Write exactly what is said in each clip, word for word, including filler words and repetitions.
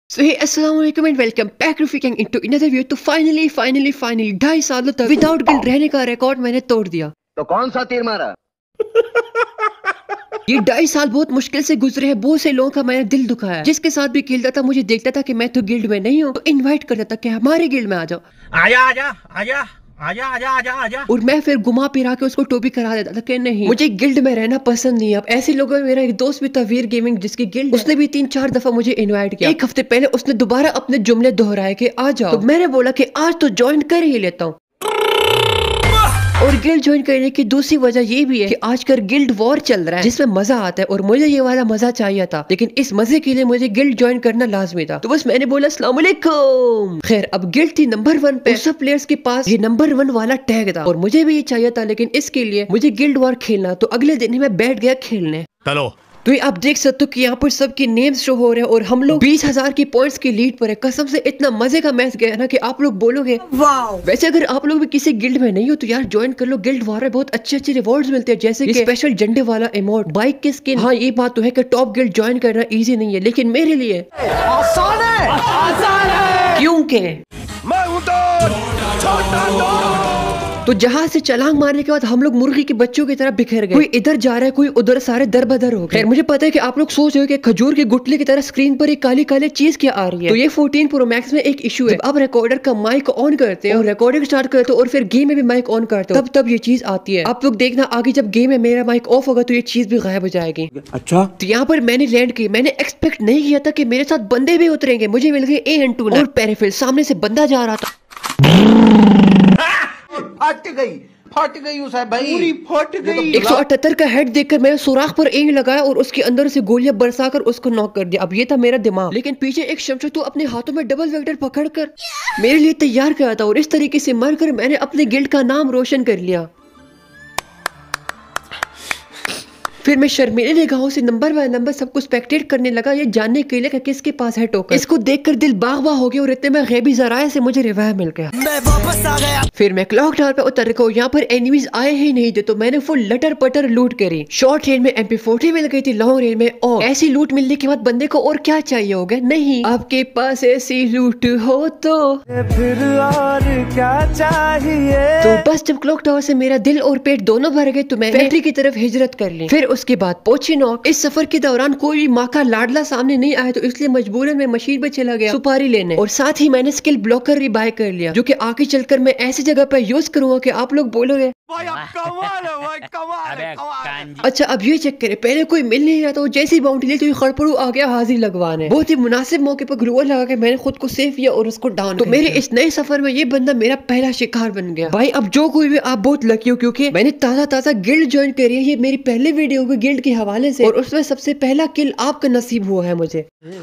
So hey, assalamualaikum and welcome back Rufiking into another video। तो finally finally finally ढाई सालों तक without guild रहने का रिकॉर्ड मैंने तोड़ दिया। तो कौन सा तीर मारा? ये ढाई साल बहुत मुश्किल से गुजरे हैं। बहुत से लोगों का मैंने दिल दुखाया। जिसके साथ भी खेलता था मुझे देखता था कि मैं तो गिल्ड में नहीं हूँ, तो इनवाइट करता था कि हमारे गिल्ड में आ जाओ, आजा आजा आजा आजा आजा आजा आजा और मैं फिर घुमा फिरा के उसको टोपी करा देता था कि नहीं, मुझे गिल्ड में रहना पसंद नहीं है। अब ऐसे लोगों में मेरा एक दोस्त भी था वीर गेमिंग, जिसकी गिल्ड, उसने भी तीन चार दफा मुझे इनवाइट किया। एक हफ्ते पहले उसने दोबारा अपने जुमले दोहराए कि आ जाओ, तो मैंने बोला कि आज तो ज्वाइन कर ही लेता हूँ। और गिल्ड ज्वाइन करने की दूसरी वजह ये भी है कि आजकल गिल्ड वॉर चल रहा है जिसमें मजा आता है, और मुझे ये वाला मजा चाहिए था, लेकिन इस मजे के लिए मुझे गिल्ड ज्वाइन करना लाजमी था। तो बस मैंने बोला अस्सलाम वालेकुम। खैर, अब गिल्ड थी नंबर वन पे, सब प्लेयर्स के पास ये नंबर वन वाला टैग था और मुझे भी ये चाहिए था, लेकिन इसके लिए मुझे गिल्ड वॉर खेलना। तो अगले दिन ही मैं बैठ गया खेलने। चलो तो ये आप देख सकते हो कि यहाँ पर सबके नेम्स शो हो रहे हैं और हम लोग बीस हजार की पॉइंट्स की लीड पर है। कसम से इतना मजे का मैच गया ना कि आप लोग बोलोगे वाओ। वैसे अगर आप लोग भी किसी गिल्ड में नहीं हो तो यार ज्वाइन कर लो। गिल्ड वॉर में बहुत अच्छे अच्छे रिवॉर्ड्स मिलते हैं, जैसे कि स्पेशल झंडे वाला इमोट, बाइक की स्किन। हाँ, ये बात तो है कि टॉप गिल्ड ज्वाइन करना इजी नहीं है, लेकिन मेरे लिए आसान है, आसान है। क्योंकि मैं हूं तो छोटा दो। तो जहाज से छलांग मारने के बाद हम लोग मुर्गी के बच्चों की तरह बिखर गए। कोई इधर जा रहा है, कोई उधर, सारे दर बदर हो गए। मुझे पता है कि आप लोग सोच रहे हो कि खजूर के गुटले की तरह स्क्रीन पर एक काली काली चीज क्या आ रही है। तो ये फोर्टीन प्रो मैक्स में एक इशू है। अब रिकॉर्डर का माइक ऑन करते हैं और रिकॉर्डिंग स्टार्ट करते हो और फिर गेम में भी माइक ऑन करते हो, तब तब ये चीज आती है। आप लोग देखना आगे जब गेम में मेरा माइक ऑफ होगा तो ये चीज भी गायब हो जाएगी। अच्छा, तो यहाँ पर मैंने लैंड की। मैंने एक्सपेक्ट नहीं किया था कि मेरे साथ बंदे भी उतरेंगे। मुझे मिल गए ए एन टू और पैराफिल। सामने से बंदा जा रहा था, फट गई फट गई उसे भाई, पूरी फट गई। एक सौ अठहत्तर का हेड देखकर मैंने सुराख पर एम लगाया और उसके अंदर से गोलियां बरसाकर उसको नॉक कर दिया। अब ये था मेरा दिमाग, लेकिन पीछे एक शमशेर तो अपने हाथों में डबल वेक्टर पकड़कर मेरे लिए तैयार किया था, और इस तरीके से मरकर मैंने अपने गिल्ड का नाम रोशन कर लिया। फिर मैं शर्मीले निगाहों से नंबर बाय नंबर सबको स्पेक्टेट करने लगा, ये जानने के लिए कि किसके पास है टोकन। इसको देखकर दिल बाग बाग हो गया और इतने में गैबी जराए से मुझे रिवाइव मिल गया। मैं वापस आ गया। फिर मैं क्लॉक टावर पे उतर को, यहाँ पर एनिमीज आए ही नहीं थे, तो मैंने फुल लटर पटर लूट करी। शॉर्ट रेंज में एम पी फोर्टी मिल गई थी, लॉन्ग रेंज में और ऐसी लूट मिलने के बाद बंदे को और क्या चाहिए होगा। नहीं, आपके पास ऐसी लूट हो तो फिर और क्या चाहिए। तो बस जब क्लॉक टावर से मेरा दिल और पेट दोनों भर गए तो मैं फैक्ट्री की तरफ हिजरत कर ली। फिर उसके बाद पोचिनोक। इस सफर के दौरान कोई भी माँ का लाडला सामने नहीं आया, तो इसलिए मजबूरन मैं मशीन पे चला गया सुपारी लेने, और साथ ही मैंने स्किल ब्लॉकर भी बाय कर लिया, जो कि आगे चलकर मैं ऐसी जगह पर यूज करूंगा कि आप लोग बोलोगे भाई अब कमाल है, भाई कमाल है, कमाल है। अच्छा अब ये चेक करे, पहले कोई मिल नहीं रहा था, जैसी बाउंड्री ली तो ये खड़पड़ू आ गया हाजिर लगवाने। बहुत ही मुनासिब मौके पर ग्लूअर लगा के मैंने खुद को सेव किया और उसको डाउन। तो मेरे इस नए सफर में ये बंदा मेरा पहला शिकार बन गया। भाई अब जो कोई भी, आप बहुत लकी हो क्योंकि मैंने ताजा ताजा गिल्ड ज्वाइन करी है। ये मेरी पहली वीडियो होगी गिल्ड के हवाले से, और उसमें सबसे पहला किल आपका नसीब हुआ है मुझे।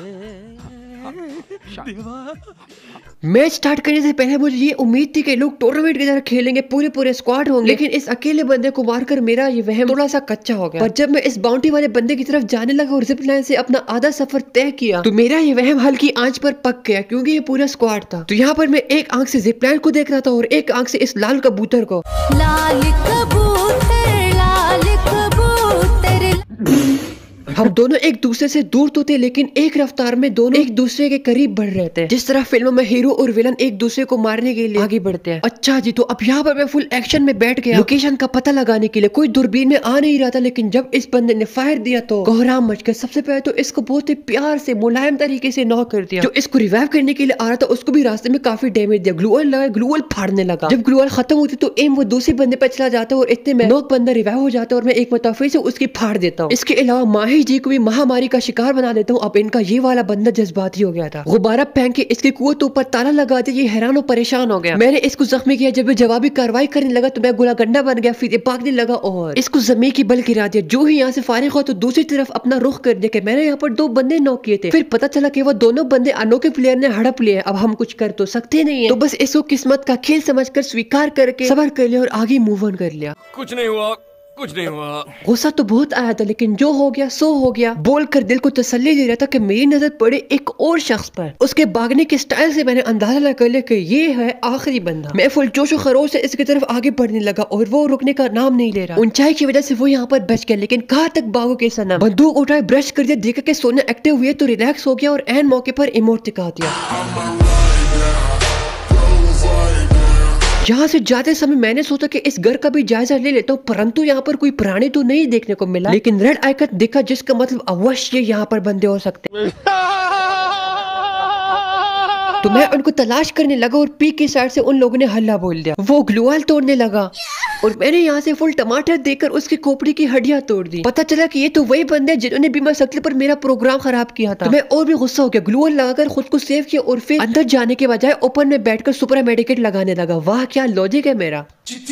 मैच स्टार्ट करने से पहले मुझे ये उम्मीद थी कि लोग टूर्नामेंट की तरह खेलेंगे, पूरे पूरे स्क्वाड होंगे, लेकिन इस अकेले बंदे को मारकर मेरा ये वहम थोड़ा सा कच्चा हो गया। पर जब मैं इस बाउंड्री वाले बंदे की तरफ जाने लगा और जिप लाइन से अपना आधा सफर तय किया, तो मेरा ये वहम हल्की आंच पर पक गया, क्योंकि ये पूरा स्क्वाड था। तो यहाँ पर मैं एक आंख से जिप लाइन को देख रहा था और एक आंख से इस लाल कबूतर को। लाल कबूतर, लाल कबूतर। हम दोनों एक दूसरे से दूर तो थे, लेकिन एक रफ्तार में दोनों एक दूसरे के करीब बढ़ रहे थे, जिस तरह फिल्मों में हीरो और विलन एक दूसरे को मारने के लिए आगे बढ़ते हैं। अच्छा जी, तो अब यहाँ पर मैं फुल एक्शन में बैठ गया लोकेशन का पता लगाने के लिए। कोई दूरबीन में आ नहीं रहा था, लेकिन जब इस बंदे ने फायर दिया तो कोहराम मच गया। सबसे पहले तो इसको बहुत ही प्यार से मुलायम तरीके से नॉक कर दिया। जो इसको रिवाइव करने के लिए आ रहा था उसको भी रास्ते में काफी डैमेज दिया। ग्लूअल लगा, ग्लूअल फाड़ने लगा। जब ग्लूअल खत्म होती तो एम वो दूसरे बंदे पर चला जाता और इतने में नॉक बंदा रिवाइव हो जाता और मैं एक मतफे से उसकी फाड़ देता हूँ। इसके अलावा माही जी को भी महामारी का शिकार बना देता हूँ। अब इनका ये वाला बंदा जज्बाती हो गया था, गुब्बारा फेंक के इसकी कुवत ऊपर ताला लगा दिया। ये हैरान और परेशान हो गया। मैंने इसको जख्मी किया। जब ये जवाबी कार्रवाई करने लगा तो मैं गुलागंडा बन गया, फिर ये भागने लगा और इसको जमीन की बल गिरा दिया। जो ही यहाँ से फारिग हुआ तो दूसरी तरफ अपना रुख कर दिया कि मैंने यहाँ पर दो बंदे नॉक किए थे। फिर पता चला कि वो दोनों बंदे अनोखे प्लेयर ने हड़प लिए। अब हम कुछ कर तो सकते नहीं है, तो बस इसको किस्मत का खेल समझकर स्वीकार करके सबर कर लिया और आगे मूव ऑन कर लिया। कुछ नहीं हुआ, कुछ नहीं हुआ। गुस्सा तो बहुत आया था, लेकिन जो हो गया सो हो गया। बोलकर दिल को तसल्ली दे रहा था कि मेरी नजर पड़े एक और शख्स पर। उसके भागने के स्टाइल से मैंने अंदाजा लगा लिया कि ये है आखिरी बंदा। मैं फुल जोशो खरोश से इसकी तरफ आगे बढ़ने लगा और वो रुकने का नाम नहीं ले रहा। ऊंचाई की वजह से वो यहाँ पर बच गया, लेकिन कहाँ तक भागोगे सनम। बंदूक उठाए, ब्रश कर दिया, देखा कि सोना एक्टिव हुई है तो रिलैक्स हो गया और एन मौके पर इमोट दिखा दिया। यहाँ से जाते समय मैंने सोचा कि इस घर का भी जायजा ले लेता हूँ, परंतु यहाँ पर कोई प्राणी तो नहीं देखने को मिला, लेकिन रेड आइकन दिखा जिसका मतलब अवश्य यहाँ पर बंदे हो सकते हैं। तो मैं उनको तलाश करने लगा और पीक की साइड से उन लोगों ने हल्ला बोल दिया। वो ग्लूवाल तोड़ने लगा और मैंने यहाँ से फुल टमाटर देकर उसकी खोपड़ी की हड्डियां तोड़ दी। पता चला कि ये तो वही बंदे हैं जिन्होंने बीमा शक्ल पर मेरा प्रोग्राम खराब किया था। तो मैं और भी गुस्सा हो गया, ग्लूवाल लगाकर खुद को सेव किया और फिर अंदर जाने के बजाय ओपन में बैठकर सुपरा मेडिकेट लगाने लगा। वाह क्या लॉजिक है मेरा।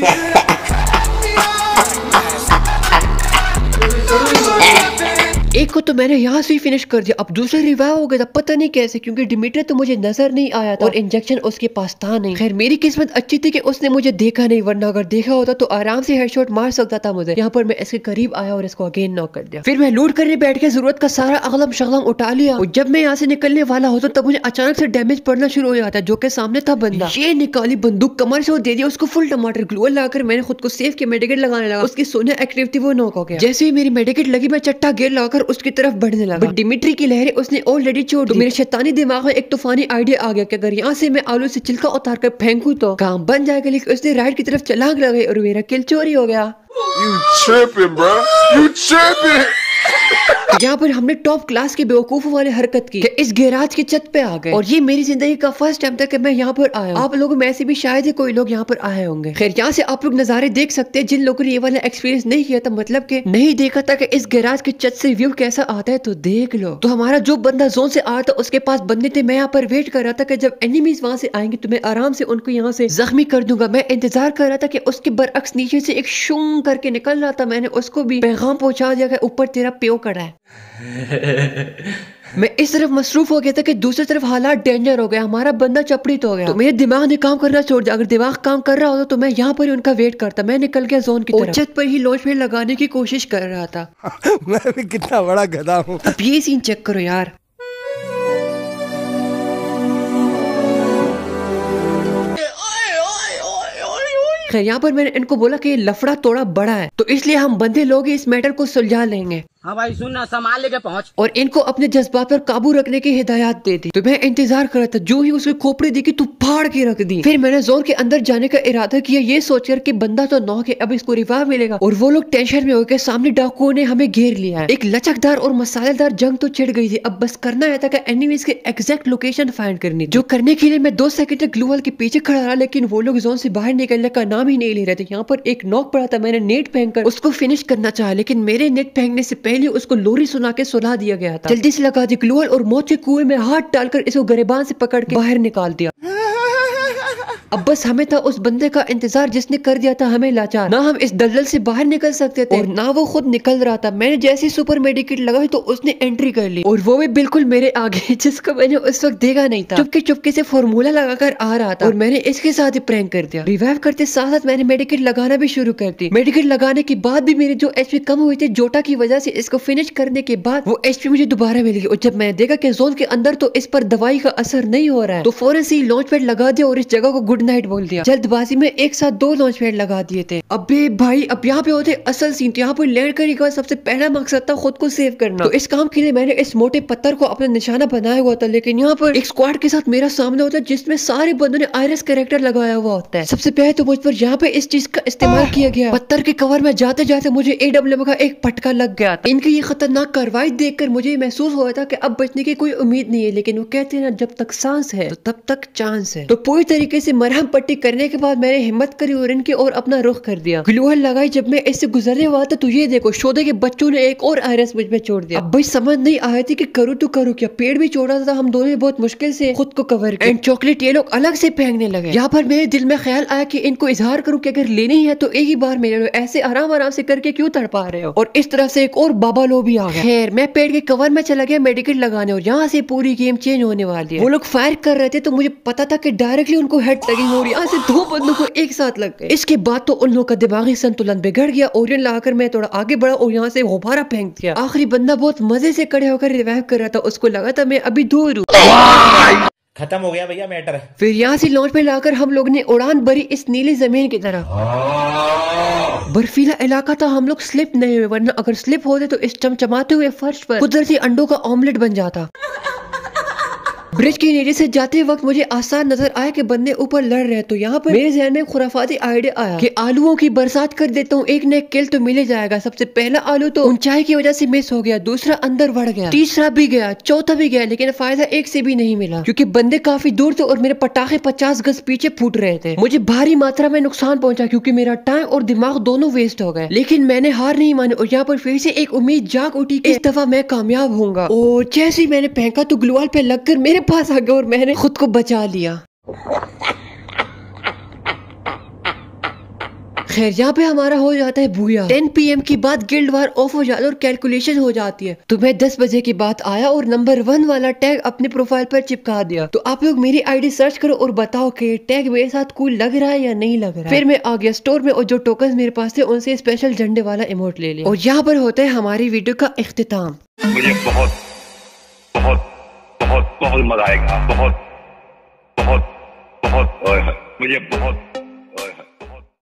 एक को तो मैंने यहाँ से ही फिनिश कर दिया, अब दूसरा रिवाइव हो गया था, पता नहीं कैसे, क्योंकि डिमिट्री तो मुझे नजर नहीं आया था और इंजेक्शन उसके पास था नहीं। खैर मेरी किस्मत अच्छी थी कि उसने मुझे देखा नहीं, वरना अगर देखा होता तो आराम से हेडशॉट मार सकता था मुझे। यहाँ पर मैं इसके करीब आया और इसको अगेन नॉक कर दिया। फिर मैं लूट करने बैठ के जरूरत का सारा अगलम शगलम उठा लिया और जब मैं यहाँ से निकलने वाला होता तब मुझे अचानक से डैमेज पड़ना शुरू हो जाता, जो कि सामने था बंदा। ये निकाली बंदूक, कमर से वो दे दिया उसको फुल टमाटर। ग्लूवाल लगाकर मैंने खुद को सेफ किया, मेडिकेट लगाने लगा। उसकी सोने एक्टिव थी, वो नॉक हो गया। जैसे ही मेरी मेडिकेट लगी मैं चट्टा गेर लगाकर उसकी तरफ बढ़ने लगा। डिमिट्री की लहरें उसने ऑलरेडी छोड़ दी। तो मेरे शैतानी दिमाग में एक तूफानी आइडिया आ गया कि अगर यहाँ से मैं आलू से छिलका उतार कर फेंकूं तो काम बन जाएगा, लेकिन उसने राइट की तरफ छलांग लगाई और मेरा किल चोरी हो गया। You tripping, bro? You tripping? यहाँ पर हमने टॉप क्लास के बेवकूफों वाले हरकत की कि इस गैराज की छत पे आ गए और ये मेरी जिंदगी का फर्स्ट टाइम था कि मैं यहाँ पर आया हूँ। आप लोगों में ऐसे भी शायद ही कोई लोग यहाँ पर आए होंगे। खैर यहाँ से आप लोग नजारे देख सकते हैं, जिन लोगों ने ये वाला एक्सपीरियंस नहीं किया था, मतलब कि नहीं देखा था कि इस गैराज की छत से व्यू कैसा आता है, तो देख लो। तो हमारा जो बंदा जोन से आया था उसके पास बंदे थे, मैं यहाँ पर वेट कर रहा था कि जब एनिमीज वहाँ से आएंगे तो मैं आराम से उनको यहाँ से जख्मी कर दूंगा। मैं इंतजार कर रहा था कि उसके बरअक्स नीचे से एक शूं करके निकल रहा था, मैंने उसको भी पैगाम पहुंचा दिया कि ऊपर तेरा प्यो कड़ा है। मैं इस तरफ मसरूफ हो गया था कि दूसरी तरफ हालात डेंजर हो गया, हमारा बंदा चपड़ित हो गया। तो मेरे दिमाग ने काम करना छोड़ दिया। अगर दिमाग काम कर रहा होता तो मैं यहाँ पर ही उनका वेट करता। मैं निकल गया जोन की तरफ, छत पर ही लॉन्च पैड लगाने की कोशिश कर रहा था। मैं भी कितना बड़ा गधा हूँ। अब ये सीन चेक करो यार। खैर यहाँ पर मैंने इनको बोला कि ये लफड़ा थोड़ा बड़ा है, तो इसलिए हम बंदे लोग इस मैटर को सुलझा लेंगे। हाँ भाई सुन ना, सामान लेके पहुँच। और इनको अपने जज्बात पर काबू रखने की हिदायत दे दी। तो मैं इंतजार कर रहा था, जो ही उसकी खोपड़ी देखी तो फाड़ के रख दी। फिर मैंने जोन के अंदर जाने का इरादा किया, ये सोचकर कि बंदा तो नॉक है, अब इसको रिवाइव मिलेगा। और वो लोग टेंशन में हो गए, सामने डाकुओं ने हमें घेर लिया है। एक लचकदार और मसालेदार जंग तो छिड़ गई थी, अब बस करना है था कि एनिमीज के एग्जैक्ट लोकेशन फाइंड करनी, जो करने के लिए मैं दो सेकंड तक ग्लूवाल के पीछे खड़ा रहा, लेकिन वो लोग जोन से बाहर निकलने का नाम ही नहीं ले रहे थे। यहाँ पर एक नॉक पड़ा था, मैंने नेट फेंक कर उसको फिनिश करना चाहा, लेकिन मेरे नेट फेंकने से पहले उसको लोरी सुना के सुला दिया गया था। जल्दी से लगा दी ग्लूवाल और मौत के कुएं में हाथ डालकर इसको गरेबान से पकड़ के बाहर निकाल दिया। अब बस हमें था उस बंदे का इंतजार जिसने कर दिया था हमें लाचार। ना हम इस दलदल से बाहर निकल सकते थे और ना वो खुद निकल रहा था। मैंने जैसे सुपर मेडिकेट लगाई तो उसने एंट्री कर ली, और वो भी बिल्कुल मेरे आगे, जिसको मैंने उस वक्त देखा नहीं था। चुपके चुपके से फॉर्मूला लगाकर आ रहा था और मैंने इसके साथ ही प्रैंक कर दिया। रिवाइव करते साथ साथ मैंने मेडिकेट लगाना भी शुरू कर दी। मेडिकेट लगाने के बाद भी मेरी जो एचपी कम हुई थी जोटा की वजह से, इसको फिनिश करने के बाद वो एचपी मुझे दोबारा मिल गई। और जब मैंने देखा कि जोन के अंदर तो इस पर दवाई का असर नहीं हो रहा है, तो फौरन से लॉन्च पैड लगा दिया और इस जगह को गुड नाइट बोल दिया। जल्दबाजी में एक साथ दो लॉन्च पैड लगा दिए थे। अबे भाई, अब यहाँ पे होते असल सीन। तो यहाँ पर लैंड करने के बाद सबसे पहला मकसद था खुद को सेव करना। तो इस काम के लिए मैंने इस मोटे पत्थर को अपना निशाना बनाया हुआ था, लेकिन यहाँ पर एक स्क्वाड के साथ मेरा सामना होता है जिसमें सारे बंदों ने आयरस कैरेक्टर लगाया हुआ होता है। सबसे पहले तो मुझ पर यहाँ पे इस चीज का इस्तेमाल किया गया। पत्थर के कवर में जाते जाते मुझे ए डब्ल्यू का एक पटका लग गया था। इनकी ये खतरनाक कार्रवाई देखकर मुझे महसूस हुआ था कि अब बचने की कोई उम्मीद नहीं है, लेकिन वो कहते हैं ना, जब तक सांस है तो तब तक चांस है। तो पूरी तरीके से मरहम पट्टी करने के बाद मैंने हिम्मत करी और इनकी ओर अपना रुख कर दिया। ग्लूवाल लगाई। जब मैं इससे गुजरने वाला था तो ये देखो, शोधे के बच्चों ने एक और आयरस मुझ में छोड़ दिया। अब भाई समझ नहीं आ रही थी कि करूँ तो करूँ क्या। पेड़ भी छोड़ा था, हम दोनों बहुत मुश्किल से खुद को कवर किया। एंड चॉकलेट ये लोग अलग से फेंकने लगे। यहाँ पर मेरे दिल में ख्याल आया कि इनको इजहार करूँ कि अगर लेनी है तो एक ही बार मेरे लो, ऐसे आराम आराम से करके क्यों तड़पा रहे हो। और इस तरह से एक और बाबा लो भी आ गया। खैर मैं पेड़ के कवर में चला गया मेडिकेट लगाने, और यहाँ से पूरी गेम चेंज होने वाली है। वो लोग फायर कर रहे थे तो मुझे पता था कि डायरेक्टली उनको हेड लगी गई और यहाँ से दो बंदों को एक साथ लग गए। इसके बाद तो उन लोगों का दिमागी संतुलन बिगड़ गया। ओरियन लाकर मैं थोड़ा आगे बढ़ा और यहाँ से गुब्बारा फेंक दिया। आखिरी बंदा बहुत मजे से खड़े होकर रिवाइव कर रहा था, उसको लगा था मैं अभी दूर हूँ। खत्म हो गया भैया मैटर। फिर यहाँ से लॉन्च पे लाकर हम लोग ने उड़ान भरी इस नीली जमीन की तरफ। बर्फीला इलाका था, हम लोग स्लिप नहीं हुए, वरना अगर स्लिप होते तो इस चमचमाते हुए फर्श पर कुदरती अंडों का ऑमलेट बन जाता। ब्रिज के नीचे से जाते वक्त मुझे आसान नजर आया कि बंदे ऊपर लड़ रहे, तो यहाँ पर मेरे ज़हन में खुराफाती आइडिया आया कि आलूओं की बरसात कर देता हूँ, एक न एक किल तो मिल ही जाएगा। सबसे पहला आलू तो ऊंचाई की वजह से मिस हो गया, दूसरा अंदर बढ़ गया, तीसरा भी गया, चौथा भी गया, लेकिन फायदा एक से भी नहीं मिला क्योंकि बंदे काफी दूर थे और मेरे पटाखे पचास गज पीछे फूट रहे थे। मुझे भारी मात्रा में नुकसान पहुंचा क्योंकि मेरा टाइम और दिमाग दोनों वेस्ट हो गए, लेकिन मैंने हार नहीं मानी और यहाँ पर फिर से एक उम्मीद जाग उठी कि इस दफा मैं कामयाब होऊंगा। और जैसे ही मैंने फेंका तो ग्लूवाल पे लगकर मेरे पास आ गया और मैंने खुद को बचा लिया। खैर यहाँ पे हमारा हो जाता है भूया। टेन पी एम की बाद गिल्ड वार ऑफ हो जाता है और कैलकुलेशन हो जाती है। तो मैं दस बजे की बात आया और नंबर वन वाला टैग अपने प्रोफाइल पर चिपका दिया। तो आप लोग मेरी आईडी सर्च करो और बताओ कि टैग मेरे साथ कूल लग रहा है या नहीं लग रहा है। फिर मैं आ गया स्टोर में और जो टोकन मेरे पास थे उनसे स्पेशल झंडे वाला इमोट ले लिया और यहाँ पर होता है हमारी वीडियो का इख्तिताम। मुझे बहुत बहुत बहुत बहुत मजा आएगा, बहुत बहुत बहुत मुझे बहुत